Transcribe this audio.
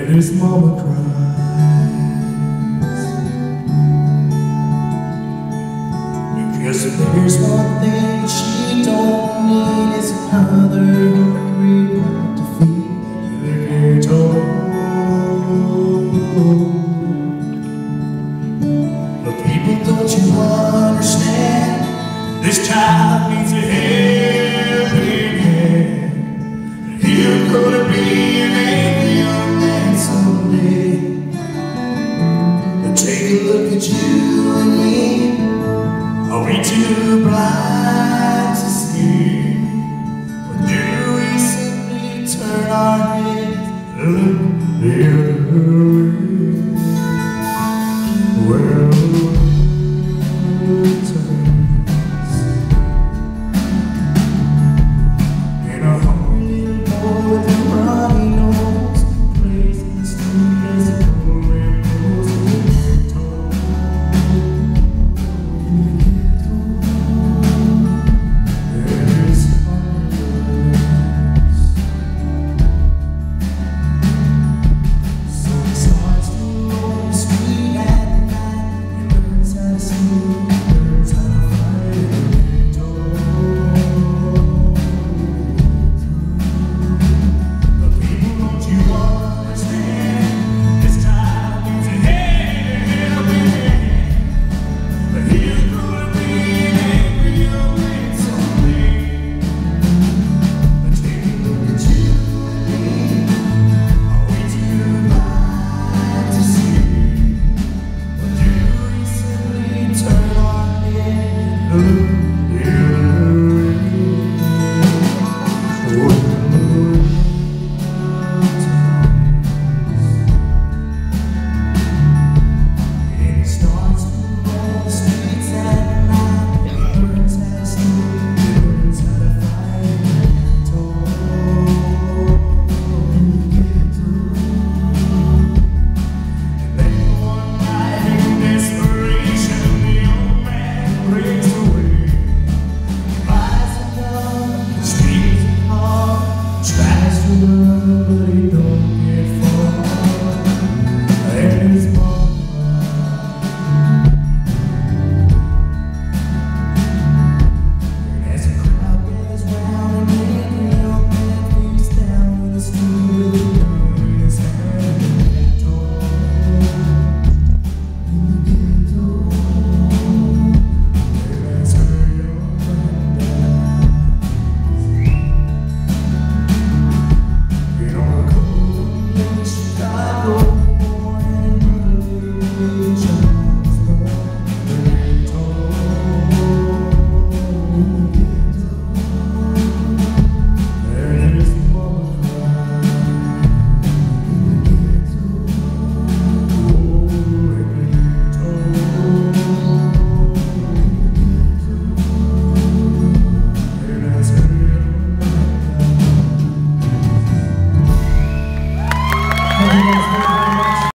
his mama cries, because if there's one thing she don't need is another hungry mouth to feed in the ghetto. But people, don't you understand? This child needs a helping hand. You're gonna be an angry young man someday. But take a look at you and me. Are we too blind to see? Or do we simply turn our heads and look the other way? Well, Thank you guys very much.